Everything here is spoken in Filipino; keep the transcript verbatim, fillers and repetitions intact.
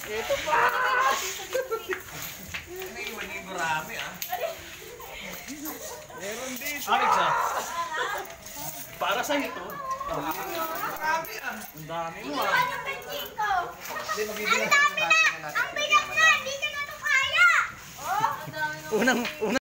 Ito pa! May iwan marami ah. Meron dito. Alex ah. Para sa ito. Marami ah. Ang dami mo Ano ah. yung benching ko? Hindi, Ang magbibilang dami natin na! natin. Ang bigat na! Hindi ka na ito kaya! Oh, ang dami na. Unang, unang